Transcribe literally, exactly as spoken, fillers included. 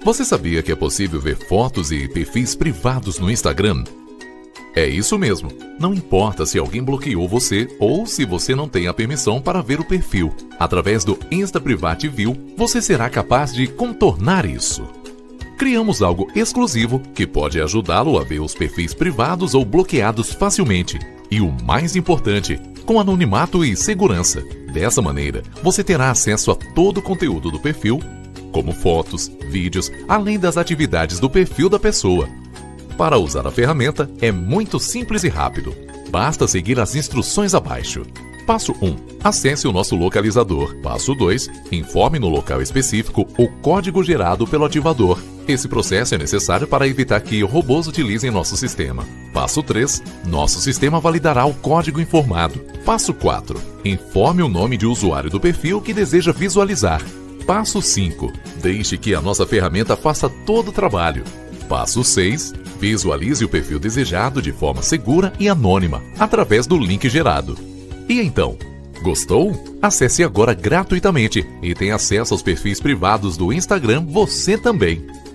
Você sabia que é possível ver fotos e perfis privados no Instagram? É isso mesmo. Não importa se alguém bloqueou você ou se você não tem a permissão para ver o perfil. Através do Insta Private View, você será capaz de contornar isso. Criamos algo exclusivo que pode ajudá-lo a ver os perfis privados ou bloqueados facilmente. E o mais importante, com anonimato e segurança. Dessa maneira, você terá acesso a todo o conteúdo do perfil, como fotos, vídeos, além das atividades do perfil da pessoa. Para usar a ferramenta, é muito simples e rápido. Basta seguir as instruções abaixo. Passo um. Acesse o nosso localizador. Passo dois. Informe no local específico o código gerado pelo ativador. Esse processo é necessário para evitar que robôs utilizem nosso sistema. Passo três. Nosso sistema validará o código informado. Passo quatro. Informe o nome de usuário do perfil que deseja visualizar. Passo cinco. Deixe que a nossa ferramenta faça todo o trabalho. Passo seis. Visualize o perfil desejado de forma segura e anônima, através do link gerado. E então, gostou? Acesse agora gratuitamente e tenha acesso aos perfis privados do Instagram você também.